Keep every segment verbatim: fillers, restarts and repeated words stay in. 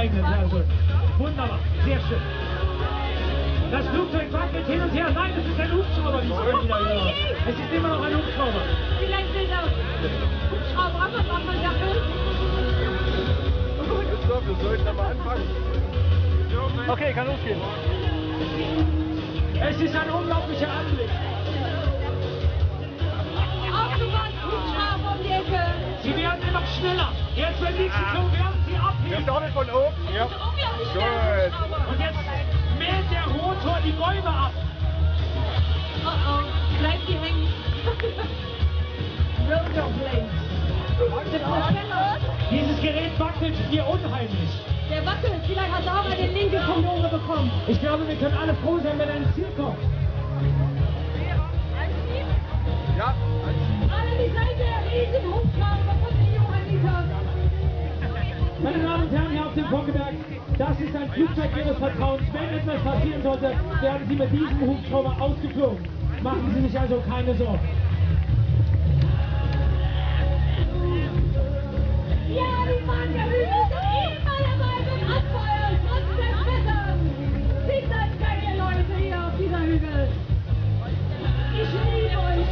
eigenen. Also wunderbar, sehr schön. Das Flugzeug wackelt hin und her. Nein, das ist ein Hubschrauber. Die schon wieder hier. Es ist immer noch ein Hubschrauber. Vielleicht will der Hubschrauber einfach mal Jacke. Christoph, wir sollten aber anfangen. Okay, kann losgehen. Es ist ein unglaublicher Anblick. Autobahn, Hubschrauber um die Ecke. Sie werden immer schneller. Jetzt beim nächsten Flug werden sie Wir abheben. starten von oben. Ja. Unglaublich Gut. schnell, Hubschrauber. Und jetzt mäht der Rotor die Bäume ab. Oh oh, bleibt die hängen. Rollerblades. Dieses Gerät wackelt hier unheimlich. Der wackelt, vielleicht hat er auch eine linke Kondome bekommen. Ich glaube, wir können alle froh sein, wenn er ins Ziel kommt. Ja. Alle die Seite, riesen Hubschrauber von den Johanniter. Meine Damen und Herren, hier auf dem Vonkeberg, das ist ein Flugzeug Ihres Vertrauens. Wenn etwas passieren sollte, werden Sie mit diesem Hubschrauber ausgeflogen. Machen Sie sich also keine Sorgen. Ja, die Wanderhügel sind immer dabei mit Abfeuern, trotz des Wetters. Sieht das geile Leute hier auf dieser Hügel. Ich liebe euch.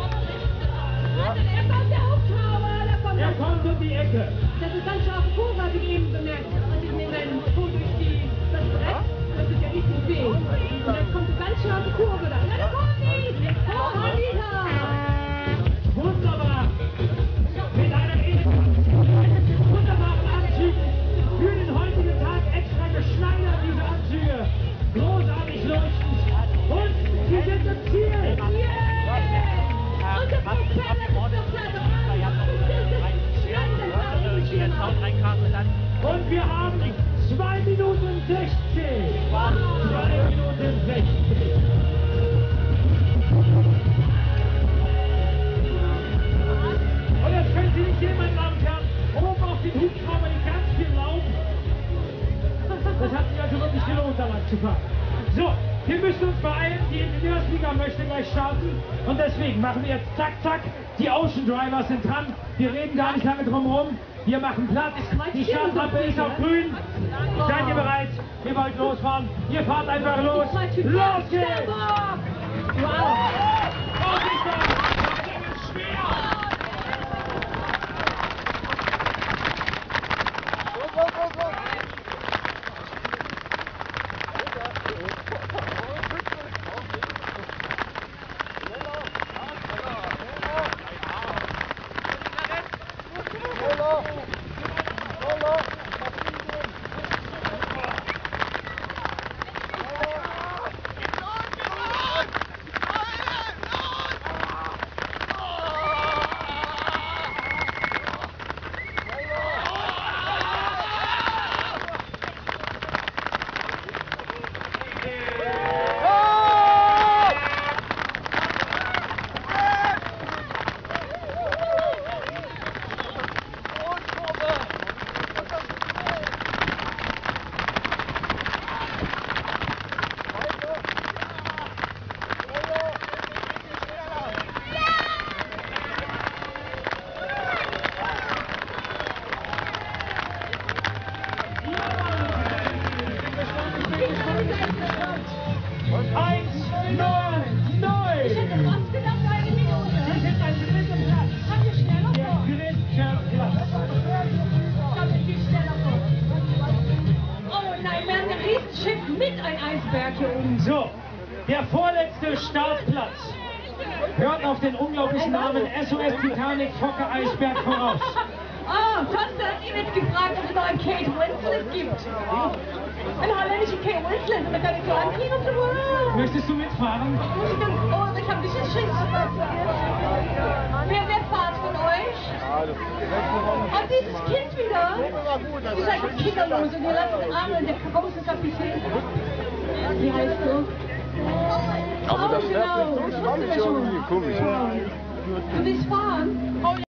Da kommt der Hubschrauber, da kommt Er der kommt um die Ecke. Das ist ganz scharfe Kurve, habe ich eben bemerkt. Als ich mir meinen Fuß durch die, das Brett, das ist ja nicht so weh. Und dann kommt eine ganz scharfe Kurve da. Ja, da kommt die! Oh, Anita! Wunderbar. Mit einem wunderbaren Anzug. Für den heutigen Tag extra geschneidert, diese Anzüge. Großartig leuchtend. Und sie sind im Ziel. Yeah! Und der Propeller ist noch da dran. Und wir haben zwei Minuten sechzehn. zwei Minuten sechzehn. Und jetzt können Sie nicht sehen, meine Damen und Herren, oben auf den Hubschrauber ist ganz viel Laub. Das hat sich also wirklich gelohnt, da lang zu fahren. So, wir müssen uns beeilen. Die Ingenieursliga möchte gleich starten. Und deswegen machen wir jetzt zack, zack. Die Ocean Drivers sind dran. Wir reden gar nicht lange drum herum. Wir machen Platz. Die Startrampe ist auf grün. Seid ihr bereit? Ihr wollt losfahren. Ihr fahrt einfach los. Los geht's! Wow! Vorsicht! Das ist schwer! Go, go, go, go. Eins, neun, neun! Ich hätte fast gedacht, eine Minute. Sie sind ein dritter Platz. Kann ich schneller Der vor? dritte Platz. Ich glaube, ich gehe schneller vor. Oh nein, wir haben ein Riesenschiff mit ein Eisberg hier oben. So, der vorletzte Startplatz hört auf den unglaublichen Namen S O S Titanic Fokker Eisberg voraus. Oh, Tochter hat ihn jetzt gefragt, ob es noch einen Kate Winslet gibt. Eine holländische Kate Winslet. Und dann kann ich so anziehen und so. Wow. Möchtest du mitfahren? Muss ich dann, oh, ich habe ein bisschen Schiss. Wer, wer fahrt von euch? Ja, das ist Oh, dieses Kind wieder. war gut. Ihr seid kinderlos und ihr lasst den Arm und der kommst jetzt auf die Schilde. Wie heißt du? Aber Oh, das genau. wird so Das schwammig wussten wir schon. irgendwie komisch. Du willst fahren?